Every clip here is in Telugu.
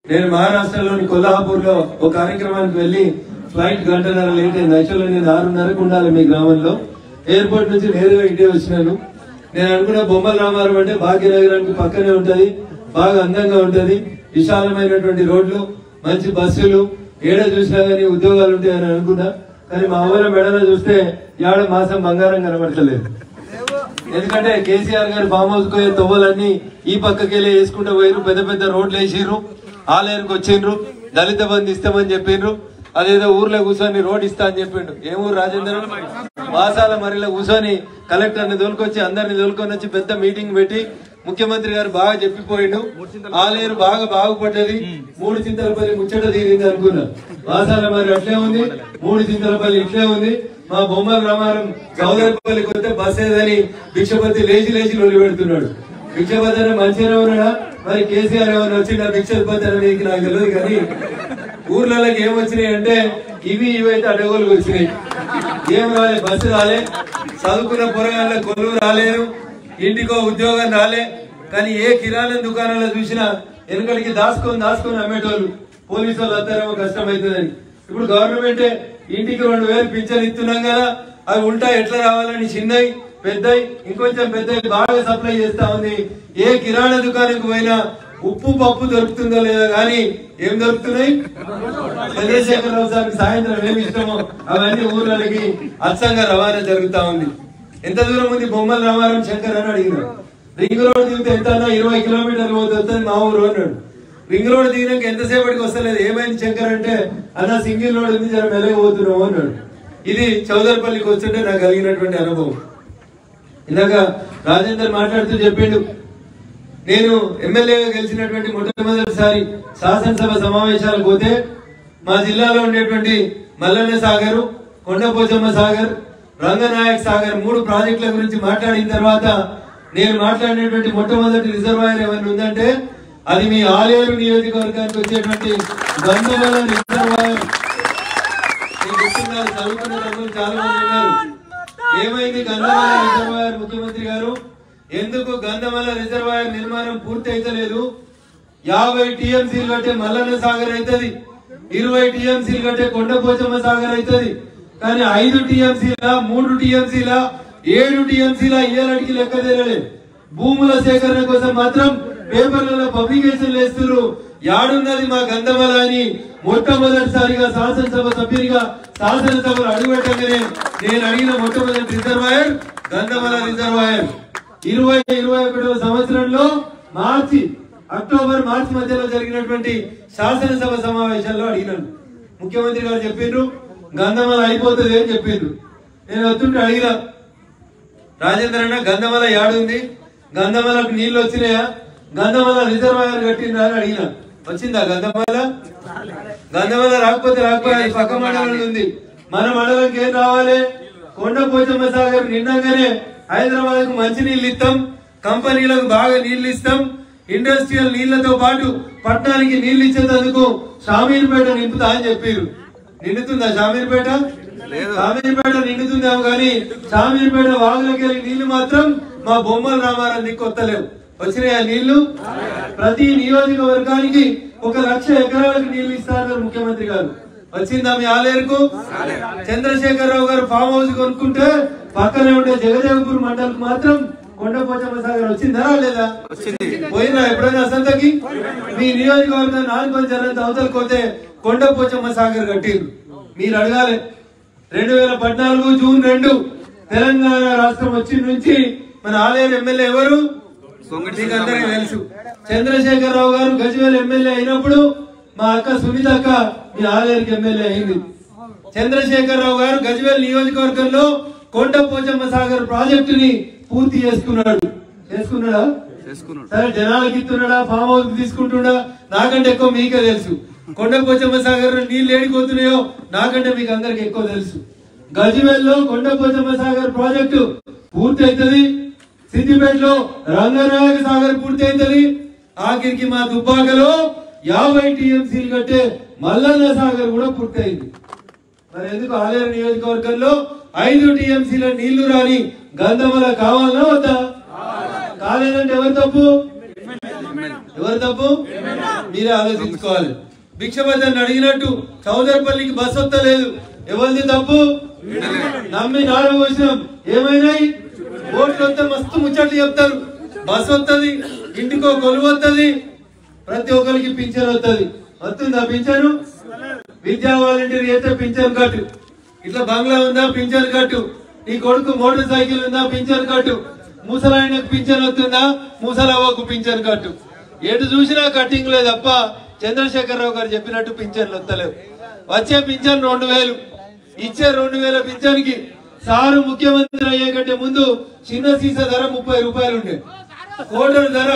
నేను మహారాష్ట్రలోని కొల్హాపూర్లో ఒక కార్యక్రమానికి వెళ్లి ఫ్లైట్ గంటన్నర లేట్ అయింది. యాక్చువల్గా నేను 6:30కు ఉండాలి మీ గ్రామంలో. ఎయిర్పోర్ట్ నుంచి నేరుగా ఇంటికి వచ్చినాను. నేను అనుకున్న బొమ్మల రామారం అంటే భాగ్యనగరానికి పక్కనే ఉంటది, బాగా అందంగా ఉంటది, విశాలమైనటువంటి రోడ్లు, మంచి బస్సులు, ఏడ చూసినా గానీ ఉద్యోగాలు ఉంటాయని అనుకున్నా. కానీ మా ఊళ్ళో మెడలో చూస్తే ఏడ మాసం బంగారం కనబడతలేదు. ఎందుకంటే కేసీఆర్ గారు ఫామ్ హౌస్ పోయే తొవ్వలన్నీ ఈ పక్కకెళ్ళి వేసుకుంటూ పోయారు, పెద్ద పెద్ద రోడ్లు వేసిర్రు, ఆలయానికి వచ్చిండ్రు, దళిత బంధు ఇస్తామని చెప్పిండ్రు. అదేదో ఊర్లో కూర్చొని రోడ్ ఇస్తా అని చెప్పిండు. ఏం ఊరు రాజేంద్ర? వాసాల మరిలో కూర్చొని కలెక్టర్ని దొలుకొచ్చి అందరిని దొలుకొని వచ్చి పెద్ద మీటింగ్ పెట్టి ముఖ్యమంత్రి గారు బాగా చెప్పిపోయిండు. ఆలయం బాగా బాగుపడ్డది, 3 చింతలపల్లి ముచ్చట తీరింది అనుకున్నా. వాసాల మరి అట్లే ఉంది, 3 చింతలపల్లి ఇట్లే ఉంది. మా బొమ్మల రామారం చౌదరిపల్లికి వస్తే బస్ ఏదని భిక్షపతి లేచి లేచి లొలి పెడుతున్నాడు. భిక్షపతి అని మంచిగానే ఉన్నాడా? మరి కేసీఆర్ ఏమైనా వచ్చిందా భిక్షపతి అని నాకు తెలియదు. కానీ ఊర్లలోకి ఏమొచ్చినాయి అంటే ఇవైతే అడగోలు వచ్చినాయి. ఏం రాలే, బస్సు రాలే, చదువుకున్న పొరగాళ్ళ కొలువు రాలేదు, ఇంటికో ఉద్యోగం రాలే. కానీ ఏ కిరాణా దుకాణాల్లో చూసినా వెనుకడికి దాచుకొని అమ్మేటోళ్ళు. పోలీసు వాళ్ళు వస్తారేమో కష్టమవుతుందని. ఇప్పుడు గవర్నమెంటే ఇంటికి 2000 పింఛన్ ఇస్తున్నాం కదా, అవి ఉంటా ఎట్లా రావాలని చిన్నవి పెద్దవి ఇంకొంచెం పెద్దవి బాగా సప్లై చేస్తా ఉంది. ఏ కిరాణా దుకాణంకి పోయినా ఉప్పు పప్పు దొరుకుతుందో లేదో గానీ ఏం దొరుకుతున్నాయి? చంద్రశేఖరరావు సార్కి సాయంత్రం ఏమి ఇష్టమో అవన్నీ ఊర్లకి అచ్చంగా రవాణా జరుగుతా ఉంది. ఎంత దూరం ఉంది బొమ్మల రామారం శంకర్ అని అడిగినాడు. రింగ్ రోడ్ దిగితే ఎంత 20 కిలోమీటర్లు పోతుంది మా ఊరు అన్నాడు. రింగ్ రోడ్ దిగినాక ఎంతసేపటికి వస్తలేదు. ఏమైంది శంకర్ అంటే అన్న సింగిల్ రోడ్ ఉంది, జర మెల్లగా పోతున్నావు అన్నాడు. ఇది చౌదరిపల్లికి వస్తుంటే నాకు కలిగినటువంటి అనుభవం. ఇందాక రాజేందర్ మాట్లాడుతూ చెప్పిండు, నేను ఎమ్మెల్యేగా గెలిచినటువంటి మొట్టమొదటిసారి శాసనసభ సమావేశాలకు పోతే మా జిల్లాలో ఉండేటువంటి మల్లన్న సాగర్, కొండపోచమ్మ సాగర్, రంగనాయక్ సాగర్ 3 ప్రాజెక్టుల గురించి మాట్లాడిన తర్వాత నేను మాట్లాడినటువంటి మొట్టమొదటి రిజర్వాయర్ ఏమైనా ఉందంటే అది మీ ఆలేరు నియోజకవర్గానికి వచ్చేటువంటి గంధమల రిజర్వాయర్. చదువుకున్న తమ్ములు చాలా మంది ఉన్నారు. ఏమైంది గంధమల రిజర్వాయర్? ముఖ్యమంత్రి గారు ఎందుకు గంధమల రిజర్వాయర్ నిర్మాణం పూర్తి అయితలేదు? 50 టీఎంసీలు కట్టే మల్లన్న సాగర్ అవుతుంది, 20 టీఎంసీలు కట్టే కొండపోచమ్మ సాగర్ అవుతుంది. కానీ 5 టీఎంసీల 3 టీఎంసీల 7 టీఎంసీల ఏలడికి లెక్క తెలియలేదు. భూముల సేకరణ కోసం మాత్రం పేపర్లలో పబ్లికేషన్లు వేస్తున్నారు. యాడున్నది మా గంధమల అని మొట్టమొదటిసారిగా శాసనసభ సభ్యునిగా శాసనసభలో అడుగుపెట్టగానే నేను అడిగిన మొట్టమొదటి రిజర్వాయర్ గంధమల రిజర్వాయర్. 2021వ సంవత్సరంలో అక్టోబర్ మార్చి మధ్యలో జరిగినటువంటి శాసనసభ సమావేశాల్లో అడిగినాను. ముఖ్యమంత్రి గారు చెప్పిండ్రు గంధమల అయిపోతుంది అని చెప్పిండ్రు. నేను వస్తుంటే అడిగిన రాజేంద్ర అన్న గంధమల యాడుంది, గంధమలకు నీళ్లు వచ్చినాయా, గంధమల రిజర్వాయర్ కట్టిందా అని అడిగిన. వచ్చిందా గంధమల? గంధమల రాకపోతే పక్క మండలం ఉంది. మన మండలంకి ఏం రావాలి? కొండపోచమ్మ సాగర్ నిండంగానే హైదరాబాద్ కు మంచి నీళ్లు ఇస్తాం, కంపెనీలకు బాగా నీళ్లు ఇస్తాం, ఇండస్ట్రియల్ నీళ్లతో పాటు పట్టణానికి నీళ్లు ఇచ్చేందుకు షామీర్పేట నింపుతా అని చెప్పారు. నిండుతుందా షామీర్పేట? షామీర్పేట నిండుతుందేమో కానీ షామీర్పేట వాగులకి నీళ్లు మాత్రం మా బొమ్మల రామారం దిక్కొత్తలేవు. వచ్చినాయా నీళ్లు? ప్రతి నియోజకవర్గానికి 1,00,000 ఎకరాలకు నీళ్లు ఇస్తారన్నారు ముఖ్యమంత్రి గారు. వచ్చిందా మీ ఆలేరుకు? చంద్రశేఖరరావు గారు ఫామ్ హౌస్ కొనుక్కుంటే పక్కనే ఉండే జగదేవపూర్ మండలికి మాత్రం కొండపోచమ్మ సాగర్ వచ్చిందా లేదా? పోయినా ఎప్పుడైనా అసంతకి? మీ నియోజకవర్గాన్ని ఆనుకొని జనంత అవతలకి పోతే కొండపోచమ్మ సాగర్ కట్టిరు. మీరు అడగాలి. 2014 జూన్ 2 తెలంగాణ రాష్ట్రం వచ్చిన నుంచి మన ఆలేరు ఎమ్మెల్యే ఎవరు? మీకు అందరికీ తెలుసు. చంద్రశేఖరరావు గారు గజ్వేల్ ఎమ్మెల్యే అయినప్పుడు మా అక్క సునీత అక్క మీ ఆలేరుకి ఎమ్మెల్యే అయింది. చంద్రశేఖరరావు గారు గజ్వేల్ నియోజకవర్గంలో కొండపోచమ్మ సాగర్ ప్రాజెక్టుని పూర్తి చేసుకున్నాడా? సరే జనాలకి ఇస్తున్నాడా, ఫామ్ హౌస్ తీసుకుంటున్నా? నాకంటే ఎక్కువ మీకే తెలుసు. కొండపోచమ్మ సాగర్ నీళ్లు ఏడిపోతున్నాయో నాకంటే మీకు అందరికి ఎక్కువ తెలుసు. గజ్వేల్లో కొండపోచమ్మ సాగర్ ప్రాజెక్టు పూర్తి అవుతుంది. సిద్దిపేటలో రంగనాయక సాగర్ పూర్తి అవుతుంది. ఆఖరికి మా దుబ్బాకలో 50 టీఎంసీలు కట్టే మల్లన్న సాగర్ కూడా పూర్తి అయింది. మరి ఎందుకు ఆలేరు నియోజకవర్గంలో 5 టీఎంసీల నీళ్లు రాని గంధమల కావాలన్నా వద్దా? కాలేదంటే ఎవరు తప్పు? ఎవరు తప్పు మీరే ఆలోచించుకోవాలి. భిక్షపతిని అడిగినట్టు చౌదరిపల్లికి బస్సు వస్తలేదు, ఎవరిది తప్పు? నమ్మి నాలుగు వచ్చినాం, ఏమైనాయి? ఓట్లు వస్తే మస్తు ముచ్చట్లు చెప్తారు, బస్సు వస్తుంది, ఇంటికో కొలువు వస్తుంది, ప్రతి ఒక్కరికి పింఛన్ వస్తుంది. వస్తుందా పింఛను? విద్యా వాలంటీర్ అయితే పింఛన్ కట్టు, ఇట్లా బంగ్లా ఉందా పింఛన్ కట్టు, నీ కొడుకు మోటార్ సైకిల్ ఉందా పింఛన్ కట్టు, ముసలాయనకు పింఛన్ వస్తుందా ముసలవ్వకు పింఛన్ కట్టు. ఎటు చూసినా కట్టింగ్ లేదు తప్ప చంద్రశేఖరరావు గారు చెప్పినట్టు పింఛన్లు వస్తలేవు. వచ్చే పింఛన్ 2000, ఇచ్చే 2000 పింఛన్కి సారు ముఖ్యమంత్రి అయ్యే కంటే ముందు చిన్న సీసా ధర 30 రూపాయలు ఉండే, కోటరు ధర.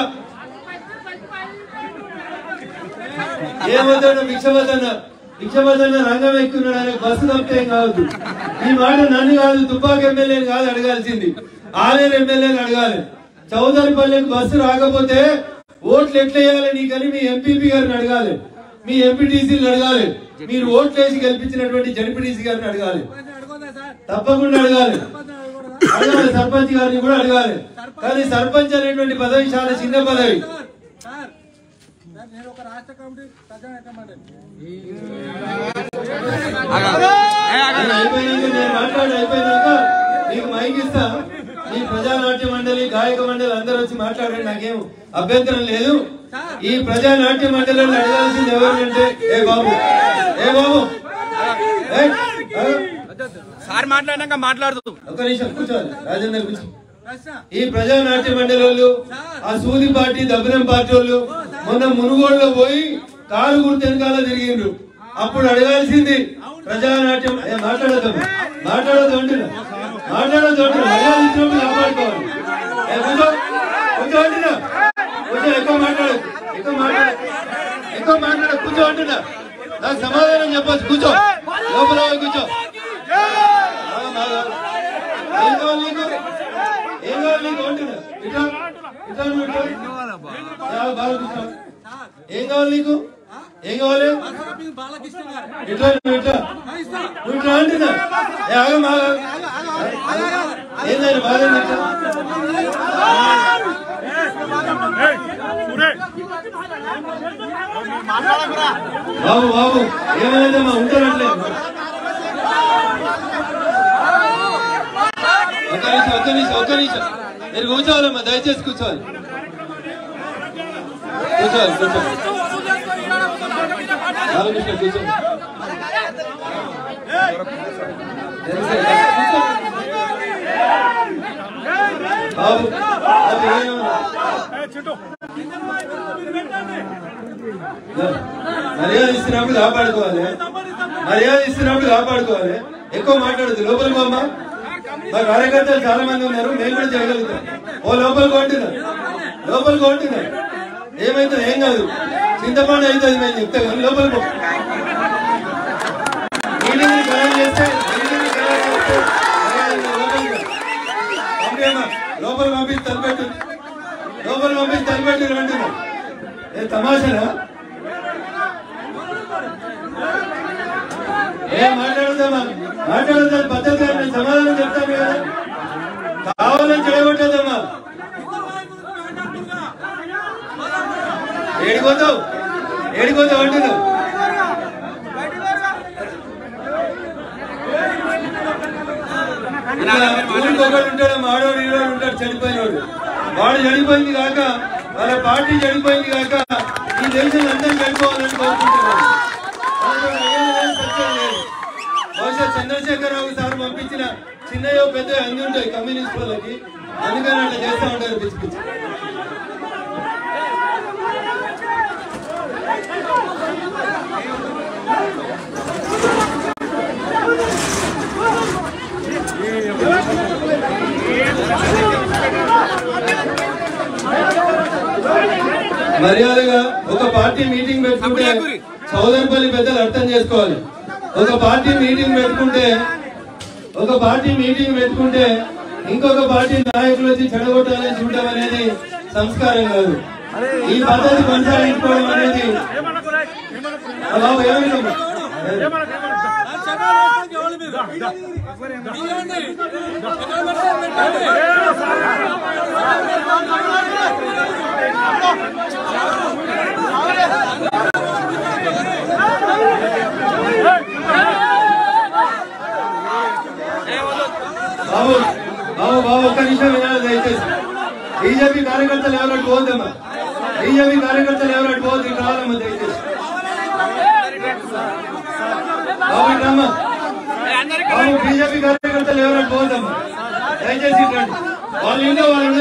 ఏమవుతాడు భిక్షపతన్న రంగం ఎక్కున్నాడు అనే బస్సు తప్పితే ఏం కావద్దు. ఈ మాట నన్ను కాదు, దుబ్బాక ఎమ్మెల్యేని కాదు అడగాల్సింది, ఆలేరు ఎమ్మెల్యేని అడగాలి. చౌదరిపల్లికి బస్సు రాకపోతే ఓట్లు ఎట్లా వేయాలి నీకని మీ ఎంపీపీ గారిని అడగాలి, మీ ఎంపీటీసీని అడగాలి, మీరు ఓట్లు వేసి గెలిపించినటువంటి జడ్పీటీసీ గారిని అడగాలి, తప్పకుండా అడగాలి. సర్పంచ్ గారిని కూడా అడగాలి. కానీ సర్పంచ్ అనేటువంటి పదవి చాలా చిన్న పదవి. అయిపోయినాక నీకు మైక్ ఇస్తా, ఈ ప్రజానాట్య మండలి గాయక మండలి అందరూ వచ్చి మాట్లాడండి, నాకేం అభ్యంతరం లేదు. ఈ ప్రజానాట్య మండలిని అడగాల్సింది ఎవరంటే ఏ బాబు సార్ మాట్లాడినాక మాట్లాడుతూ ఒక నిమిషం కూర్చోవాలి, రాజేందర్ కూర్చో. ఈ ప్రజానాట్య మండలి వాళ్ళు, ఆ సూది పార్టీ దబ్బరం పార్టీ వాళ్ళు మొన్న మునుగోడులో పోయి కాలు గుర్తు వెనకాల తిరిగిండ్రు. అప్పుడు అడగాల్సింది ప్రజానాట్యం. మాట్లాడద్దు అంటున్నా, మర్యాద ఇచ్చినప్పుడు కాపాడుకోవాలి. కొంచెం అంటున్నా, కొంచెం ఎక్కువ మాట్లాడ కూర్చో అంటున్నా, నాకు సమాధానం చెప్పచ్చు. కూర్చో, లోపల కూర్చో. ఏం కావాలి నీకు అంటున్నా, బాగా కూర్చో. ఏం కావాలి నీకు? ఏం కావాలి? ఇట్లా అంటున్నా, ఏందని బాగా బాబు ఏమైందమ్మా ఉంటారట్లేదు. ఒక్క నిమిషం మీరు కూర్చోవాలమ్మా, దయచేసి కూర్చోవాలి. బాలకృష్ణ కూర్చోండి. మర్యాద ఇస్తున్నప్పుడు కాపాడుకోవాలి. ఎక్కువ మాట్లాడదు. లోపలికి పోమ్మా, మా కార్యకర్తలు చాలా మంది ఉన్నారు, మేము కూడా చేయగలుగుతాం. లోపలికి కొంటున్నారు, ఏమైతుంది? ఏం కాదు, చింతపండు అవుతుంది, మేము చెప్తే కానీ లోపలికి పో. మీటింగ్ ఖరారు చేస్తే లోపల పంపించి తలపెట్టు అంటున్నా. ఏ తమాషనా? మాట్లాడదాం పద్ధతి. నేను సమాధానం చెప్తాను కదా, కావాలని చేయబట్టదమ్మా. ఏడిపోతావు అంటున్నావు. ఊరికి ఒకడు ఉంటాడు, ఆడోడు ఈడోడు ఉంటాడు, చనిపోయినోడు. వాడు చనిపోయింది కాక, వాళ్ళ పార్టీ చనిపోయింది కాక, ఈ దేశం అందరూ చనిపోవాలని కోరుకుంటున్నాడు. బహుశా చంద్రశేఖరరావు సార్ పంపించిన చిన్నయో పెద్ద అన్ని ఉంటాయి కమ్యూనిస్ట్ వాళ్ళకి, అందుకని అట్లా చేస్తా ఉంటారు పిచ్చి పిచ్చి. మర్యాదగా ఒక పార్టీ మీటింగ్ పెట్టుకుంటే చౌదరిపల్లి పెద్దలు అర్థం చేసుకోవాలి. ఒక పార్టీ మీటింగ్ పెట్టుకుంటే ఇంకొక పార్టీ నాయకులు వచ్చి చెడగొట్టాలని చూడడం అనేది సంస్కారం కాదు. ఈ పద్ధతి కొనసాగించుకోవడం అనేది బాబు బాబు బాబు బాబు ఒక్క నిమిషం వినాలి దయచేసి. బీజేపీ కార్యకర్తలు ఎవరు పోద్దమ్మా, బీజేపీ కార్యకర్తలు ఎవరు పోద్దు కావాలమ్మా దయచేసి. బాబు ఇట్రమ్మా, బాబు బీజేపీ కార్యకర్తలు ఎవరు పోద్దమ్మా దయచేసి ఇట్రండి. వాళ్ళు ఇంట్లో వాళ్ళు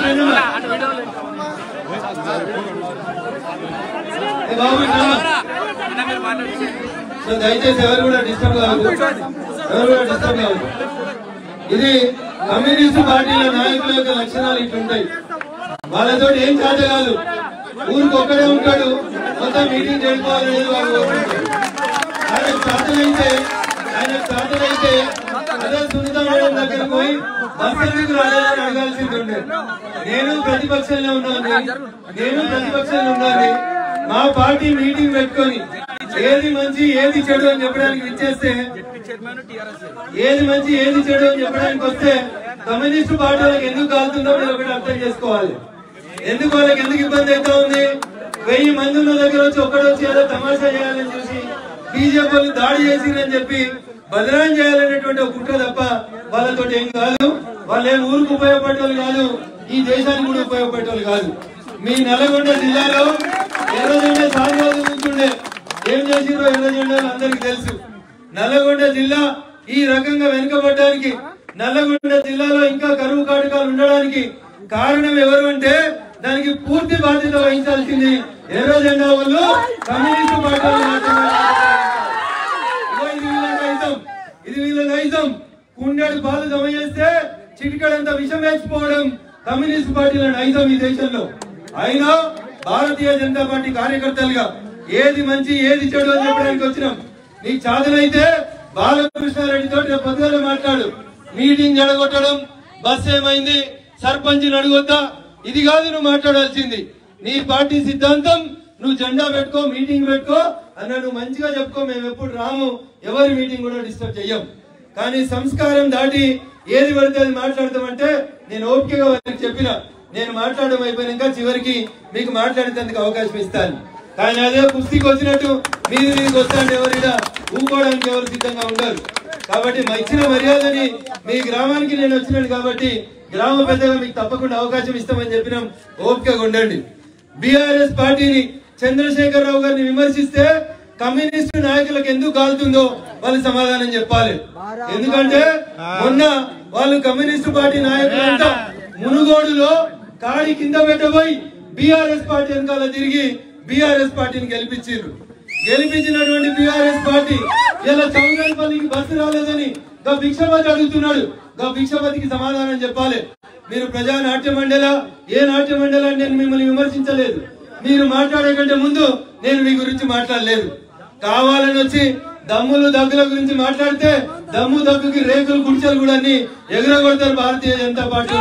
బాబు ఇట్రమ్మా. సో దయచేసి ఎవరు కూడా డిస్టర్బ్ కావద్దు, ఎవరు కూడా డిస్టర్బ్ కావద్దు. ఇది కమ్యూనిస్టు పార్టీల నాయకుల యొక్క లక్షణాలు ఇట్లుంటాయి. వాళ్ళతో ఏం చేత కాదు, ఊరికి ఒక్కడే ఉంటాడు, మొత్తం మీటింగ్ చేసుకోవాలనేది వాళ్ళు కోరుకుంటారు. ఆయనకు సాధనైతే అదే సునీత మేడం దగ్గరికి పోయి బస్సు రాలేదని అడగాల్సింది ఉండే. నేను ప్రతిపక్షంలో ఉన్నాను. మా పార్టీ మీటింగ్ పెట్టుకొని ఏది మంచి ఏది చెడు అని చెప్పడానికి ఇచ్చేస్తే, ఏది మంచి ఏది చెడు అని చెప్పడానికి వస్తే కమ్యూనిస్టు పార్టీలకు ఎందుకు కాలుతుందో మీరు ఒకటి అర్థం చేసుకోవాలి. ఎందుకు వాళ్ళకి ఎందుకు ఇబ్బంది అవుతా ఉంది? 1000 మంది ఉన్న దగ్గర వచ్చి ఒక్కడొచ్చి ఏదో తమాషా చేయాలని చూసి బీజేపీ వాళ్ళు దాడి చేసిందని చెప్పి బదనాం చేయాలనేటువంటి ఒక కుట్ర తప్ప వాళ్ళతో ఏం కాదు. వాళ్ళు ఏం ఊరికి ఉపయోగపడేవాళ్ళు కాదు, ఈ దేశానికి కూడా ఉపయోగపడేవాళ్ళు కాదు. మీ నల్గొండ జిల్లాలో ఎర్రజెండా సాగుబాటు ఉంటుండే, ఏం చేసిందో ఎర్రజెండాలు అందరికి తెలుసు. నల్లగొండ జిల్లా ఈ రకంగా వెనుకబడ్డానికి, నల్లగొండ జిల్లాలో ఇంకా కరువు కాటకాలు ఉండడానికి కారణం ఎవరు అంటే దానికి పూర్తి బాధ్యత వహించాల్సింది ఎర్రజెండా వాళ్ళు, కమ్యూనిస్టు పార్టీలు మాత్రమే. ఇది వీళ్ళ నైజం. కుండెడు పాలు జమ చేస్తే చిటికడంత విషం వేసిపోవడం కమ్యూనిస్ట్ పార్టీల నైజం ఈ దేశంలో. అయినా భారతీయ జనతా పార్టీ కార్యకర్తలుగా ఏది మంచి ఏది చెడు అని చెప్పడానికి వచ్చినాం. నీకు చాదనైతే బాలకృష్ణారెడ్డితో పొద్దుగా మాట్లాడు. మీటింగ్ జడగొట్టడం, బస్ ఏమైంది, సర్పంచ్ అడగొద్దా, ఇది కాదు నువ్వు మాట్లాడాల్సింది. నీ పార్టీ సిద్ధాంతం, నువ్వు జెండా పెట్టుకో, మీటింగ్ పెట్టుకో అన్న, నువ్వు మంచిగా చెప్పుకో. మేము ఎప్పుడు రాము, ఎవరి మీటింగ్ కూడా డిస్టర్బ్ చెయ్యం. కానీ సంస్కారం దాటి ఏది పడితే అది మాట్లాడతామంటే నేను ఓపికగా వాళ్ళకి చెప్పిన, నేను మాట్లాడడం అయిపోయినాక చివరికి మీకు మాట్లాడేందుకు అవకాశం ఇస్తాను. కానీ అదే కుస్తీకి వచ్చినట్టు మీదికి వస్తాంటే ఎవరైనా ఊకోవడానికి ఎవరు సిద్ధంగా ఉండరు. కాబట్టి మా ఇచ్చిన మర్యాదని మీ గ్రామానికి నేను వచ్చినాను కాబట్టి గ్రామ పెద్దగా మీకు తప్పకుండా అవకాశం ఇస్తామని చెప్పినాం. ఓపికగా ఉండండి. బీఆర్ఎస్ పార్టీని చంద్రశేఖరరావు గారిని విమర్శిస్తే కమ్యూనిస్టు నాయకులకు ఎందుకు కాలుతుందో వాళ్ళు సమాధానం చెప్పాలి. ఎందుకంటే మొన్న వాళ్ళు కమ్యూనిస్టు పార్టీ నాయకులంతా మునుగోడులో కాడి కింద పెట్టబోయి బీఆర్ఎస్ పార్టీ వెనకాల తిరిగి బీఆర్ఎస్ పార్టీని గెలిపించినటువంటి బీఆర్ఎస్ పార్టీ ఇలా చౌదరిపల్లికి బస్సు రాలేదని గా భిక్షపతి అడుగుతున్నాడు. గా భిక్షపతికి సమాధానం చెప్పాలి. మీరు ప్రజా నాట్య మండలి, ఏ నాట్య మండలాన్ని నేను మిమ్మల్ని విమర్శించలేదు. మీరు మాట్లాడే కంటే ముందు నేను మీ గురించి మాట్లాడలేదు. కావాలని వచ్చి దమ్ములు దగ్గుల గురించి మాట్లాడితే దమ్ము దగ్గుకి రేకులు గుడిచలు కూడా అన్ని ఎగురగొడతారు భారతీయ జనతా పార్టీ.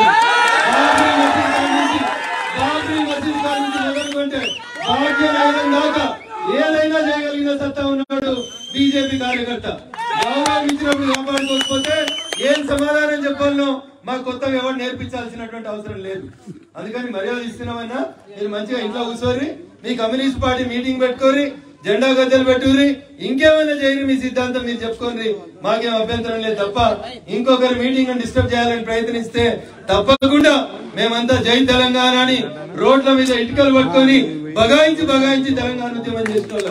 భాగ్యనగరం దాకా ఏదైనా చేయగలిగిన సత్తా ఉన్నాడు బీజేపీ కార్యకర్త. గౌరవం ఇచ్చినప్పుడు కాపాడుకోకపోతే ఏం సమాధానం చెప్పాలనో మా కొత్తగా ఎవరు నేర్పించాల్సినటువంటి అవసరం లేదు. అందుకని మర్యాద ఇస్తున్నామన్నా మీరు మంచిగా ఇంట్లో కూర్చోరి, మీ కమ్యూనిస్ట్ పార్టీ మీటింగ్ పెట్టుకోరి, జెండా గద్దెలు పెట్టుకుని ఇంకేమైనా చేయని మీ సిద్ధాంతం మీరు చెప్పుకోండి, మాకేం అభ్యంతరం లేదు. తప్ప ఇంకొకరి మీటింగ్ డిస్టర్బ్ చేయాలని ప్రయత్నిస్తే తప్పకుండా మేమంతా జై తెలంగాణ అని రోడ్ల మీద ఇటుకలు పట్టుకొని బగాయించి తెలంగాణ ఉద్యమం చేసుకోవాలి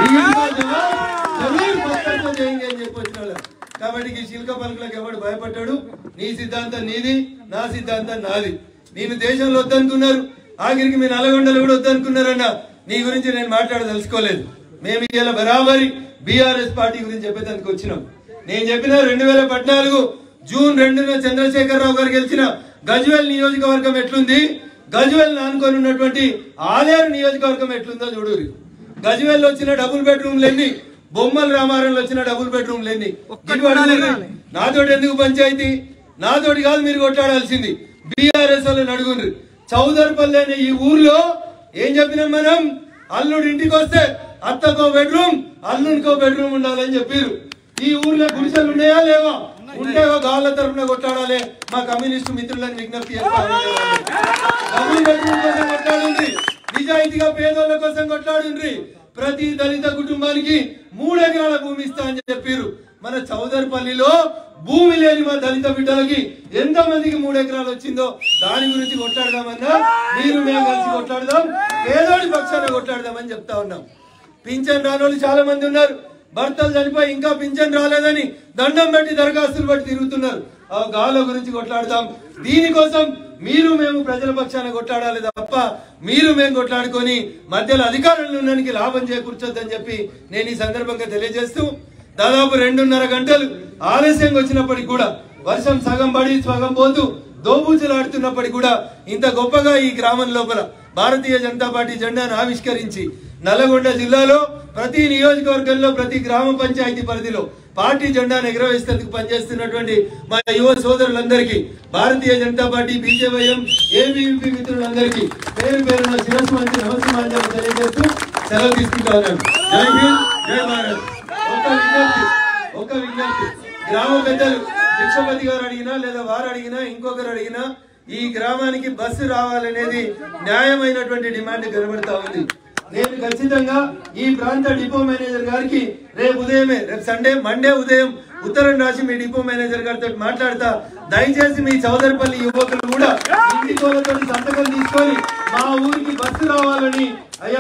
అని చెప్పొచ్చిన. కాబట్టి ఈ శిల్క పలుకులకు ఎవడు భయపడ్డాడు. నీ సిద్ధాంతం నీది, నా సిద్ధాంతం నాది. నేను దేశంలో వద్దనుకున్నారు, ఆఖరికి మీ నల్గొండలు కూడా వద్దనుకున్నారన్న. నీ గురించి నేను మాట్లాడదలుచుకోలేదు. మేము ఇలా బరాబరి బీఆర్ఎస్ పార్టీ గురించి చెప్పేదానికి వచ్చినాం. నేను చెప్పిన 2014 జూన్ 2న చంద్రశేఖరరావు గారు గెలిచిన గజ్వేల్ నియోజకవర్గం ఎట్లుంది, గజ్వేల్ ఆనుకొని ఉన్నటువంటి ఆలేరు నియోజకవర్గం ఎట్లుందో చూడరు. గజ్వేల్ లో వచ్చిన డబుల్ బెడ్రూమ్లు ఎన్ని, బొమ్మల రామారంలో వచ్చిన డబుల్ బెడ్రూమ్లు ఎన్ని. నాతోటి ఎందుకు పంచాయతీ? నాతోటి కాదు మీరు కొట్లాడాల్సింది, బీఆర్ఎస్ వాళ్ళని అడుగుండ్రు. చౌదర్పల్లి అనే ఈ ఊర్లో ఏం చెప్పినాం మనం? అల్లుడు ఇంటికి వస్తే అత్తకో బెడ్రూమ్ అల్లునికో బెడ్రూమ్ ఉండాలని చెప్పారు. ఈ ఊర్లో గుడిసెలు ఉన్నాయా లేవా? ఉంటే గాళ్ళ తరఫున కొట్లాడాలి. మా కమ్యూనిస్టు మిత్రులను విజ్ఞప్తి చేస్తాను. డబుల్ బెడ్రూమ్ కోసం కొట్లాడుండ్రి, నిజాయితీగా పేదోళ్ళ కోసం కొట్లాడుండ్రి. ప్రతి దళిత కుటుంబానికి 3 ఎకరాల భూమి ఇస్తా అని చెప్పారు. మన చౌదర్పల్లిలో భూమి లేని మా దళిత బిడ్డలకి ఎంత మందికి 3 ఎకరాలు వచ్చిందో దాని గురించి కొట్లాడదామన్నా మీరు మేము కలిసి కొట్లాడదాం, పేదోడి పక్షాన కొట్లాడదామని చెప్తా ఉన్నాం. పింఛన్ రానోళ్ళు చాలా మంది ఉన్నారు. భర్తలు చనిపోయి ఇంకా పింఛన్ రాలేదని దండం పెట్టి దరఖాస్తులు బట్టి తిరుగుతున్నారు. ఆ గాల గురించి కొట్లాడదాం. దీనికోసం మీరు మేము ప్రజల పక్షాన కొట్లాడాలి తప్ప మీరు మేము కొట్లాడుకొని మధ్యలో అధికారంలో ఉండడానికి లాభం చేకూర్చొద్దని చెప్పి నేను ఈ సందర్భంగా తెలియజేస్తూ, దాదాపు 2.5 గంటలు ఆలస్యంగా వచ్చినప్పటికి కూడా వర్షం సగం పడి సగం పోతూ దోబూచులాడుతున్నప్పటికీ కూడా ఇంత గొప్పగా ఈ గ్రామం లోపల భారతీయ జనతా పార్టీ జెండాను ఆవిష్కరించి నల్లగొండ జిల్లాలో ప్రతి నియోజకవర్గంలో ప్రతి గ్రామ పంచాయతీ పరిధిలో పార్టీ జెండాను ఎగురవేసేందుకు పనిచేస్తున్నటువంటి మా యువ సోదరులందరికీ, భారతీయ జనతా పార్టీ బీజేపీఎం ఏబీవీపీ మిత్రులందరికీ పేరు పేరున శిరస్సు వంచి నమస్కారాలు తెలియజేస్తూ సెలవు తీసుకుంటా ఉన్నాను. జై హింద్, జై భారత్. ఒక విజ్ఞప్తి, గ్రామ పెద్దలు భిక్షపతి గారు అడిగినా లేదా వారు అడిగినా ఇంకొకరు అడిగినా ఈ గ్రామానికి బస్సు రావాలనేది న్యాయమైనటువంటి డిమాండ్ కనబడతా ఉంది. నేను ఖచ్చితంగా ఈ ప్రాంత డిపో మేనేజర్ గారికి రేపు ఉదయమే, రేపు మండే ఉదయం ఉత్తరం రాసి మీ డిపో మేనేజర్ గారితో మాట్లాడతా. దయచేసి మీ చౌదర్పల్లి యువకులు కూడా ఇంటికోలతో సంతకం తీసుకొని మా ఊరికి బస్సు రావాలని, అయ్యా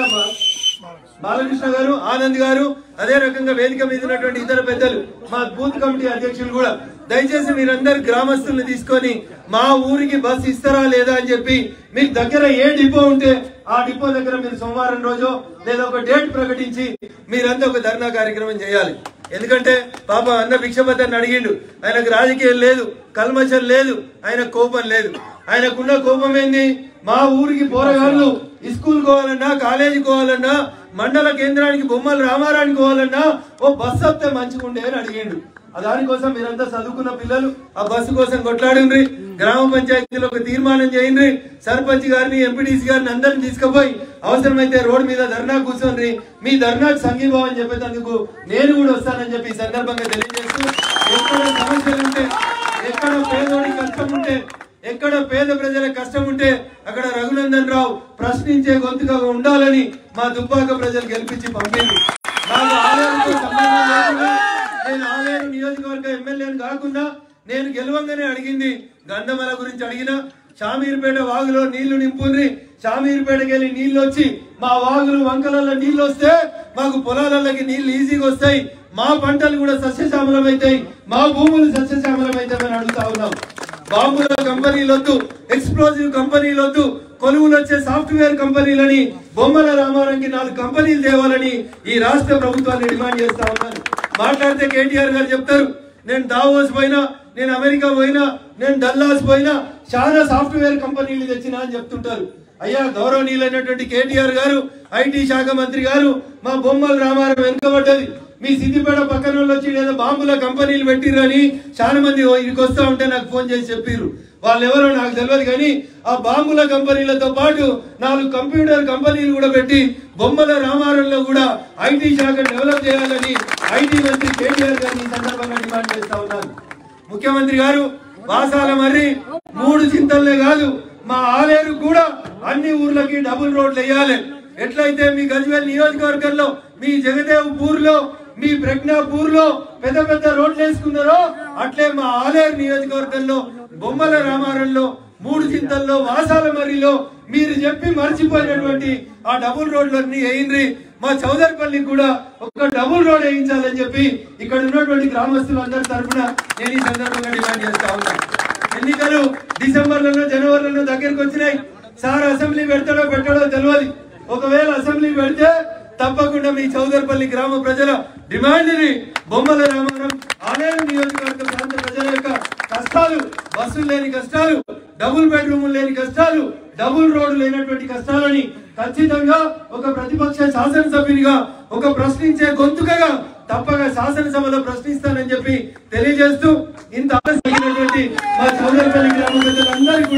బాలకృష్ణ గారు, ఆనంద్ గారు, అదే రకంగా వేదిక మీద ఉన్నటువంటి ఇతర పెద్దలు, మా బూత్ కమిటీ అధ్యక్షులు కూడా దయచేసి మీరందరు గ్రామస్తుల్ని తీసుకొని మా ఊరికి బస్ ఇస్తారా లేదా అని చెప్పి మీకు దగ్గర ఏ డిపో ఉంటే ఆ డిపో దగ్గర మీరు సోమవారం రోజు లేదా ఒక డేట్ ప్రకటించి మీరంతా ఒక ధర్నా కార్యక్రమం చేయాలి. ఎందుకంటే పాప అన్న భిక్షపతిని అడిగిండు, ఆయనకు రాజకీయం లేదు, కల్మషం లేదు, ఆయన కోపం లేదు. ఆయనకున్న కోపం ఏంది? మా ఊరికి పోరగాళ్ళు స్కూల్ పోవాలన్నా, కాలేజీ పోవాలన్నా, మండల కేంద్రానికి బొమ్మల రామారానికి పోవాలన్నా ఓ బస్సు వస్తే మంచిగుండే అని అడిగిండు. దానికోసం మీరంతా చదువుకున్న పిల్లలు ఆ బస్సు కోసం కొట్లాడిండ్రి. గ్రామ పంచాయతీలో ఒక తీర్మానం చేయండి. సర్పంచ్ గారిని, ఎంపీటీసీ గారిని అందరిని తీసుకుపోయి అవసరమైతే రోడ్డు మీద ధర్నా కూర్చోండి. మీ ధర్నాకు సంఘీభావం చెప్పేందుకు నేను కూడా వస్తానని చెప్పి ఈ సందర్భంగా తెలియజేస్తూ, ఎక్కడ సమస్యలు ఉంటే, ఎక్కడ పేదోడి కష్టం ఉంటే, ఎక్కడ పేద ప్రజల కష్టం ఉంటే అక్కడ రఘునందన్ రావు ప్రశ్నించే గొంతుగా ఉండాలని మా దుబ్బాక ప్రజలు గెలిపించి పంపింది. నాకు ఆలయంతో సంబంధం లేకుండా, నేను ఆలయం నియోజకవర్గ ఎమ్మెల్యేని కాకుండా నేను గెలవంగానే అడిగింది గంధమల గురించి అడిగినా, షామీర్పేట వాగులో నీళ్లు నింపుండ్రి, షామీర్పేటకి వెళ్ళి నీళ్లు వచ్చి మా వాగులు వంకలలో నీళ్లు వస్తే మాకు పొలాలకి నీళ్లు ఈజీగా వస్తాయి, మా పంటలు కూడా సస్యశ్యామలం అవుతాయి, మా భూములు సస్యశ్యామలం అవుతాయని అడుగుతా ఉన్నాం. బాంబుల కంపెనీలు వద్దు, ఎక్స్ప్లోజివ్ కంపెనీలు వద్దు, కొలువులు వచ్చే సాఫ్ట్వేర్ కంపెనీలని, బొమ్మల రామారానికి 4 కంపెనీలు తేవాలని ఈ రాష్ట్ర ప్రభుత్వాన్ని డిమాండ్ చేస్తా ఉన్నాను. మాట్లాడితే కేటీఆర్ గారు చెప్తారు, నేను దావోస్ పోయినా, నేను అమెరికా పోయినా, నేను డల్లాస్ పోయినా చాలా సాఫ్ట్వేర్ కంపెనీలు తెచ్చినా అని చెప్తుంటారు. అయ్యా గౌరవనీయులైనటువంటి కేటీఆర్ గారు, ఐటీ శాఖ మంత్రి గారు, మా బొమ్మల రామారావు వెనుకబడ్డది. మీ సిద్దిపేట పక్కన వచ్చి లేదా బాంబుల కంపెనీలు పెట్టిరని చాలా మంది ఇక్కడికి వస్తా ఉంటే నాకు ఫోన్ చేసి చెప్పారు. వాళ్ళు ఎవరో నాకు తెలియదు కానీ ఆ బాంబుల కంపెనీలతో పాటు 4 కంప్యూటర్ కంపెనీలు కూడా పెట్టి బొమ్మల రామారంలో కూడా ఐటీ శాఖ డెవలప్ చేయాలని ఐటీ మంత్రి కేటీఆర్ గారిని ఈ సందర్భంగా డిమాండ్ చేస్తా ఉన్నాను. ముఖ్యమంత్రి గారు, వాసాల మర్రి 3 చింతలే కాదు మా ఆలేరు కూడా అన్ని ఊర్లకి డబుల్ రోడ్లు వేయాలి. ఎట్లయితే మీ గజ్వేల్ నియోజకవర్గంలో, మీ జగదేవ్పూర్ లో, మీ ప్రజ్ఞాపూర్ లో పెద్ద పెద్ద రోడ్లు వేసుకున్నారో అట్లే మా ఆలేరు నియోజకవర్గంలో బొమ్మల రామారంలో, 3 చింతల్లో, వాసాల మర్రిలో మీరు చెప్పి మర్చిపోయినటువంటి ఆ డబుల్ రోడ్లన్నీ వేయండి. మా చౌదర్పల్లి కూడా ఒక డబుల్ రోడ్ వేయించాలని చెప్పి ఇక్కడ ఉన్నటువంటి గ్రామస్తులందరి తరఫున నేను ఈ సందర్భంగా డిమాండ్ చేస్తా ఉన్నాను. ఎన్నికలు డిసెంబర్లలో, జనవరిలో దగ్గరకు వచ్చినాయి. సార్ అసెంబ్లీ పెడతాడో పెట్టాడో తెలియదు. ఒకవేళ అసెంబ్లీ పెడితే తప్పకుండా మీ చౌదర్పల్లి గ్రామ ప్రజల డిమాండ్ ని బొమ్మల రామారం ఆలేరు నియోజకవర్గ ప్రాంత ప్రజల యొక్క కష్టాలు, బస్సులు లేని కష్టాలు, డబుల్ బెడ్రూములు లేని కష్టాలు, డబుల్ రోడ్డు లేనటువంటి కష్టాలని ఖచ్చితంగా ఒక ప్రతిపక్ష శాసనసభ్యునిగా, ఒక ప్రశ్నించే గొంతుకగా తప్పగా శాసనసభలో ప్రశ్నిస్తానని చెప్పి తెలియజేస్తూ, ఇంత ఆలస్యమైనటువంటి మా చౌదర్పల్లి గ్రామ ప్రజలందరికీ కూడా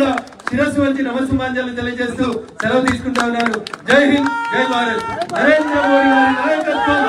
శిరస్సు వంచి నమస్సుమాంజలు తెలియజేస్తూ సెలవు తీసుకుంటా ఉన్నాను. జై హింద్, జై భారత్. నరేంద్ర మోడీ గారి నాయకత్వం,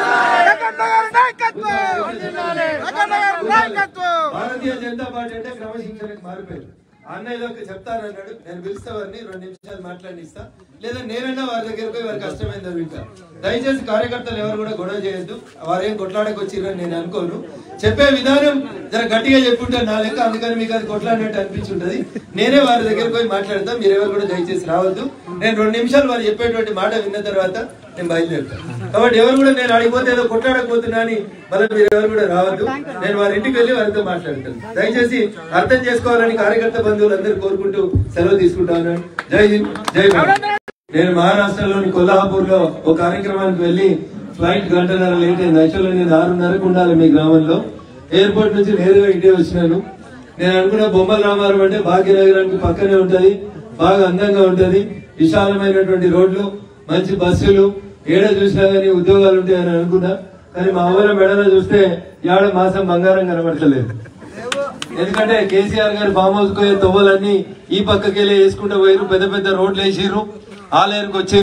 భారతీయ జనతా పార్టీ అంటే క్రమశిక్షణకు మారిపోయింది. అన్న ఏదో చెప్తానన్నాడు, నేను పిలుస్తా వారిని 2 నిమిషాలు మాట్లాడిస్తా, లేదా నేనన్నా వారి దగ్గర పోయి వారి కష్టమైందో వింటా. దయచేసి కార్యకర్తలు ఎవరు కూడా గొడవ చేయొద్దు. వారేం కొట్లాడకు వచ్చిరని నేను అనుకోను. చెప్పే విధానం జర గట్టిగా చెప్పుంటే నా లెక్క, అందుకని మీకు అది కొట్లాడినట్టు అనిపించుంటది. నేనే వారి దగ్గర పోయి మాట్లాడతా, మీరెవరు కూడా దయచేసి రావద్దు. నేను 2 నిమిషాలు వారు చెప్పేటువంటి మాట విన్న తర్వాత నేను బయలుదేరుతాను. కాబట్టి ఎవరు కూడా నేను అడిగిపోతే ఏదో కొట్లాడకపోతున్నా అని మళ్ళీ మీరు ఎవరు కూడా రావద్దు. నేను వారి ఇంటికి వెళ్ళి వారితో మాట్లాడతాను. దయచేసి అర్థం చేసుకోవాలని కార్యకర్త బంధువులందరూ కోరుకుంటూ సెలవు తీసుకుంటా ఉన్నాను. జై హింద్, జై భారత్. నేను మహారాష్ట్రలోని కొల్హాపూర్ లో ఒక కార్యక్రమానికి వెళ్లి ఫ్లైట్ 1 గంటన్నర లేట్ అయింది. యాక్చువల్గా నేను 6:30కు ఉండాలి మీ గ్రామంలో. ఎయిర్పోర్ట్ నుంచి నేరుగా ఇంటికి వచ్చినాను. నేను అనుకున్న బొమ్మల రామారం అంటే భాగ్యనగరానికి పక్కనే ఉంటది, బాగా అందంగా ఉంటది, విశాలమైనటువంటి రోడ్లు, మంచి బస్సులు, ఏడ చూసినా గానీ ఉద్యోగాలు ఉంటాయని అనుకున్నా. కానీ మా ఊళ్ళో మెడలో చూస్తే ఏడ మాసం బంగారం కనబడతలేదు. ఎందుకంటే కేసీఆర్ గారు ఫామ్ హౌస్ కు తొవ్వలన్నీ ఈ పక్కకెళ్ళి వేసుకుంటూ పోయారు, పెద్ద పెద్ద రోడ్లు వేసిర్రు, ఆలయానికి వచ్చి